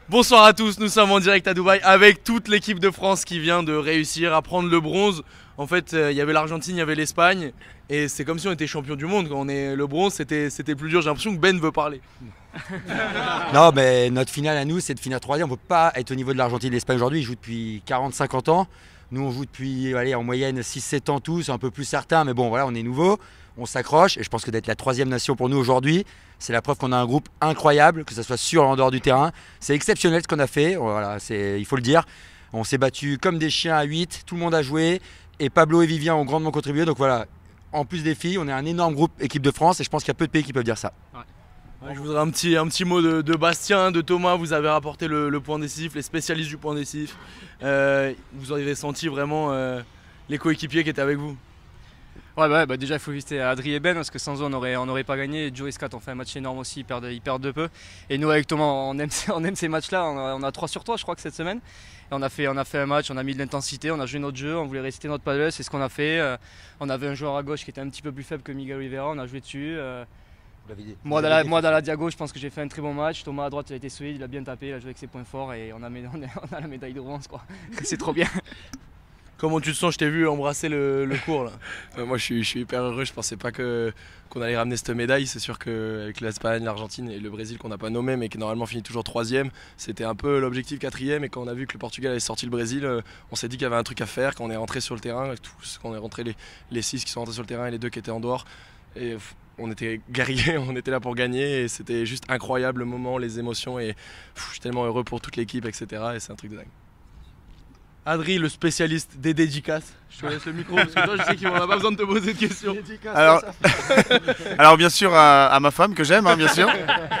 Bonsoir à tous, nous sommes en direct à Dubaï avec toute l'équipe de France qui vient de réussir à prendre le bronze. En fait, il y avait l'Argentine, il y avait l'Espagne et c'est comme si on était champion du monde. Quand on est le bronze, c'était plus dur. J'ai l'impression que Ben veut parler. Non, mais notre finale à nous, c'est de finir troisième. On ne peut pas être au niveau de l'Argentine et de l'Espagne aujourd'hui. Ils jouent depuis 40-50 ans. Nous, on joue depuis en moyenne 6-7 ans tous, un peu plus certains. Mais bon, voilà, on est nouveau, on s'accroche. Et je pense que d'être la troisième nation pour nous aujourd'hui, c'est la preuve qu'on a un groupe incroyable, que ce soit sur ou en dehors du terrain. C'est exceptionnel ce qu'on a fait, voilà, il faut le dire. On s'est battu comme des chiens à 8, tout le monde a joué. Et Pablo et Vivien ont grandement contribué. Donc voilà, en plus des filles, on est un énorme groupe équipe de France. Et je pense qu'il y a peu de pays qui peuvent dire ça. Ouais, je voudrais un petit mot de Bastien, de Thomas. Vous avez rapporté le point décisif, les spécialistes du point décisif. Vous avez senti vraiment les coéquipiers qui étaient avec vous? Ouais, bah déjà il faut féliciter Adri et Ben parce que sans eux on n'aurait pas gagné. Joe et Scott ont fait un match énorme aussi, ils perdent de peu. Et nous avec Thomas on aime ces matchs là, on a 3 sur 3 je crois que cette semaine. Et on a fait un match, on a mis de l'intensité, on a joué notre jeu, on voulait réciter notre paddle, c'est ce qu'on a fait. On avait un joueur à gauche qui était un petit peu plus faible que Miguel Rivera, on a joué dessus. Moi dans la diago je pense que j'ai fait un très bon match. Thomas à droite il a été solide, il a bien tapé, il a joué avec ses points forts et on a la médaille de bronze quoi. C'est trop bien. Comment tu te sens? Je t'ai vu embrasser le cours là. Moi je suis hyper heureux, je pensais pas qu'on allait ramener cette médaille. C'est sûr qu'avec l'Espagne, l'Argentine et le Brésil qu'on n'a pas nommé mais qui normalement finit toujours 3e, c'était un peu l'objectif 4e. Et quand on a vu que le Portugal avait sorti le Brésil, on s'est dit qu'il y avait un truc à faire. Quand on est rentré sur le terrain, quand on est rentré les 6 qui sont rentrés sur le terrain et les 2 qui étaient en dehors, et on était guerriers, on était là pour gagner et c'était juste incroyable le moment, les émotions et je suis tellement heureux pour toute l'équipe, etc. Et c'est un truc de dingue. Adri, le spécialiste des dédicaces. Je te laisse le micro parce que toi je sais qu'on n'a pas besoin de te poser de questions. Alors bien sûr à ma femme que j'aime, hein, bien sûr.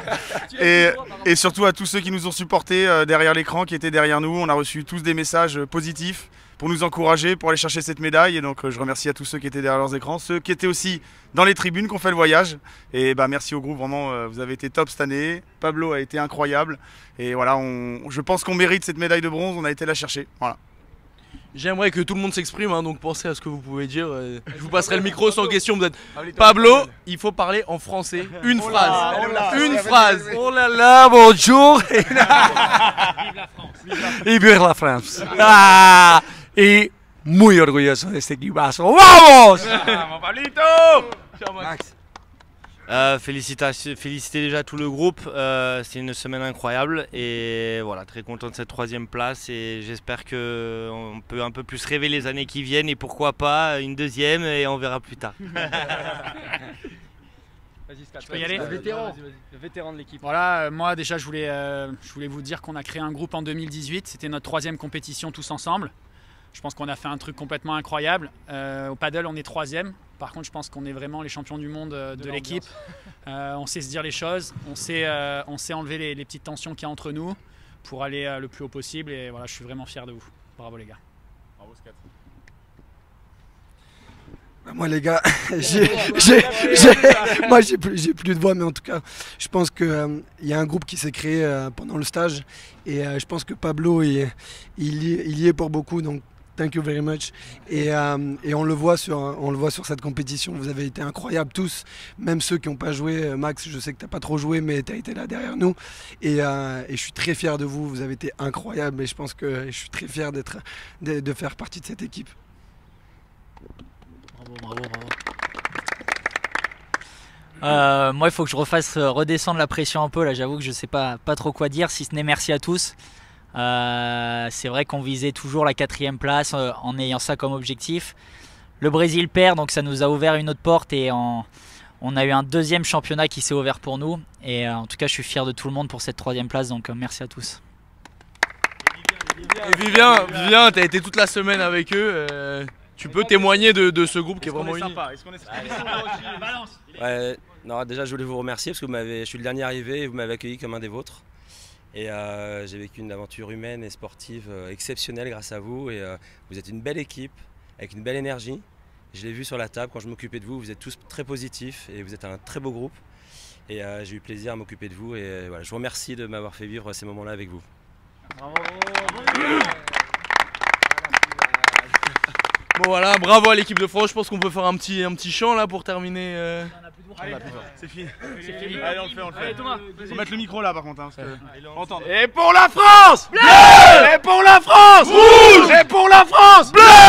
Et surtout à tous ceux qui nous ont supportés derrière l'écran, qui étaient derrière nous. On a reçu tous des messages positifs pour nous encourager, pour aller chercher cette médaille. Et donc je remercie à tous ceux qui étaient derrière leurs écrans, ceux qui étaient aussi dans les tribunes, qui ont fait le voyage. Et bah, merci au groupe, vraiment, vous avez été top cette année. Pablo a été incroyable. Et voilà, je pense qu'on mérite cette médaille de bronze, on a été la chercher. Voilà. J'aimerais que tout le monde s'exprime, hein, donc pensez à ce que vous pouvez dire. Je vous passerai le micro sans question. Vous êtes Pablo, il faut parler en français. Une phrase. Une phrase. Oh là là, bonjour. Vive la France. Y vive la France. Ah, y muy orgulloso de este equipazo. ¡Vamos! Mon Pablito! Max. Féliciter déjà tout le groupe, c'est une semaine incroyable et voilà, très content de cette 3e place et j'espère qu'on peut un peu plus rêver les années qui viennent et pourquoi pas une 2e et on verra plus tard. Je peux y aller? Le vétéran de l'équipe. Voilà, moi déjà je voulais vous dire qu'on a créé un groupe en 2018, c'était notre 3e compétition tous ensemble. Je pense qu'on a fait un truc complètement incroyable. Au paddle, on est 3e. Par contre, je pense qu'on est vraiment les champions du monde de l'équipe. On sait se dire les choses. On sait enlever les petites tensions qu'il y a entre nous pour aller le plus haut possible. Et voilà, je suis vraiment fier de vous. Bravo les gars. Bravo Scott. Moi les gars, j'ai plus de voix, mais en tout cas, je pense qu'il y a un groupe qui s'est créé pendant le stage et je pense que Pablo il y est pour beaucoup, donc thank you very much. Et on le voit sur cette compétition. Vous avez été incroyables tous, même ceux qui n'ont pas joué. Max, je sais que tu n'as pas trop joué, mais tu as été là derrière nous. Et je suis très fier de vous. Vous avez été incroyables et je pense que je suis très fier de faire partie de cette équipe. Bravo. Moi, il faut que je refasse redescendre la pression un peu. Là, j'avoue que je sais pas trop quoi dire, si ce n'est merci à tous. C'est vrai qu'on visait toujours la 4e place en ayant ça comme objectif. Le Brésil perd, donc ça nous a ouvert une autre porte et on a eu un 2e championnat qui s'est ouvert pour nous. Et en tout cas, je suis fier de tout le monde pour cette 3e place, donc merci à tous. Et Vivien, tu as été toute la semaine avec eux. Tu peux témoigner de ce groupe qui est vraiment uni. Ouais, non, déjà je voulais vous remercier parce que je suis le dernier arrivé et vous m'avez accueilli comme un des vôtres. Et j'ai vécu une aventure humaine et sportive exceptionnelle grâce à vous. Et vous êtes une belle équipe avec une belle énergie. Je l'ai vu sur la table quand je m'occupais de vous. Vous êtes tous très positifs et vous êtes un très beau groupe. Et j'ai eu plaisir à m'occuper de vous. Et voilà, je vous remercie de m'avoir fait vivre ces moments-là avec vous. Bravo. Bon voilà, bravo à l'équipe de France. Je pense qu'on peut faire un petit chant là pour terminer. C'est fini. Allez, on le fait. Allez, Thomas, Faut mettre le micro là par contre. Hein, parce que... entendre. Et pour la France, bleu! Et pour la France, rouge! Et pour la France, bleu!